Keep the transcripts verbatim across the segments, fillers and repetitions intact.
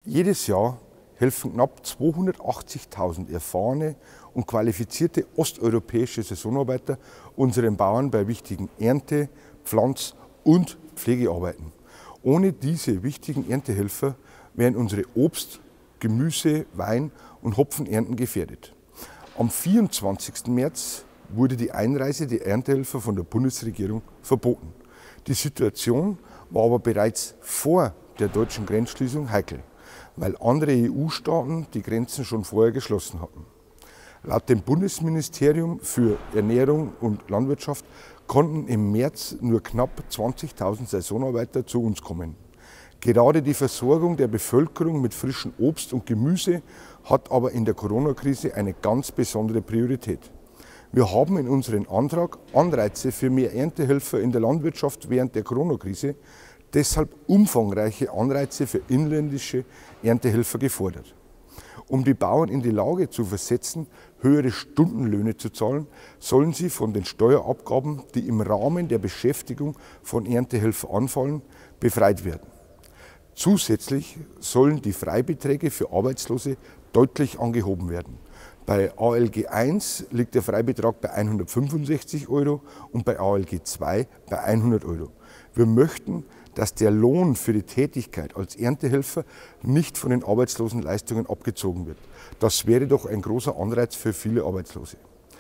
Jedes Jahr helfen knapp zweihundertachtzigtausend erfahrene und qualifizierte osteuropäische Saisonarbeiter unseren Bauern bei wichtigen Ernte-, Pflanz- und Pflegearbeiten. Ohne diese wichtigen Erntehelfer wären unsere Obst-, Gemüse-, Wein- und Hopfenernten gefährdet. Am vierundzwanzigsten März wurde die Einreise der Erntehelfer von der Bundesregierung verboten. Die Situation war aber bereits vor der deutschen Grenzschließung heikel, weil andere E U-Staaten die Grenzen schon vorher geschlossen hatten. Laut dem Bundesministerium für Ernährung und Landwirtschaft konnten im März nur knapp zwanzigtausend Saisonarbeiter zu uns kommen. Gerade die Versorgung der Bevölkerung mit frischem Obst und Gemüse hat aber in der Corona-Krise eine ganz besondere Priorität. Wir haben in unserem Antrag Anreize für mehr Erntehelfer in der Landwirtschaft während der Corona-Krise, deshalb umfangreiche Anreize für inländische Erntehelfer gefordert. Um die Bauern in die Lage zu versetzen, höhere Stundenlöhne zu zahlen, sollen sie von den Steuerabgaben, die im Rahmen der Beschäftigung von Erntehelfern anfallen, befreit werden. Zusätzlich sollen die Freibeträge für Arbeitslose deutlich angehoben werden. Bei A L G eins liegt der Freibetrag bei hundertfünfundsechzig Euro und bei A L G zwei bei hundert Euro. Wir möchten, dass der Lohn für die Tätigkeit als Erntehelfer nicht von den Arbeitslosenleistungen abgezogen wird. Das wäre doch ein großer Anreiz für viele Arbeitslose.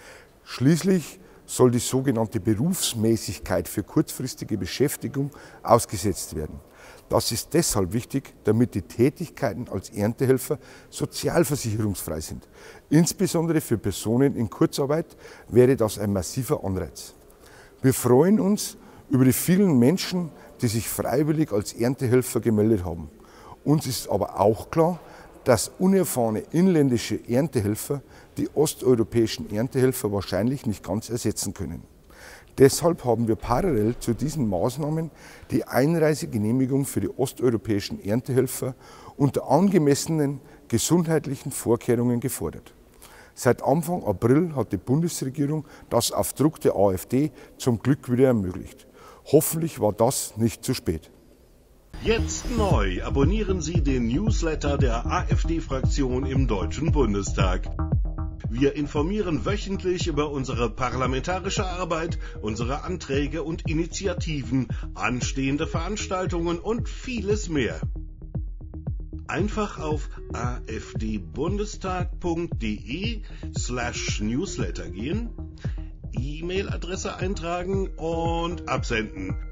Schließlich soll die sogenannte Berufsmäßigkeit für kurzfristige Beschäftigung ausgesetzt werden. Das ist deshalb wichtig, damit die Tätigkeiten als Erntehelfer sozialversicherungsfrei sind. Insbesondere für Personen in Kurzarbeit wäre das ein massiver Anreiz. Wir freuen uns über die vielen Menschen, die sich freiwillig als Erntehelfer gemeldet haben. Uns ist aber auch klar, dass unerfahrene inländische Erntehelfer die osteuropäischen Erntehelfer wahrscheinlich nicht ganz ersetzen können. Deshalb haben wir parallel zu diesen Maßnahmen die Einreisegenehmigung für die osteuropäischen Erntehelfer unter angemessenen gesundheitlichen Vorkehrungen gefordert. Seit Anfang April hat die Bundesregierung das auf Druck der AfD zum Glück wieder ermöglicht. Hoffentlich war das nicht zu spät. Jetzt neu abonnieren Sie den Newsletter der AfD-Fraktion im Deutschen Bundestag. Wir informieren wöchentlich über unsere parlamentarische Arbeit, unsere Anträge und Initiativen, anstehende Veranstaltungen und vieles mehr. Einfach auf afdbundestag.de slash newsletter gehen, E-Mail-Adresse eintragen und absenden.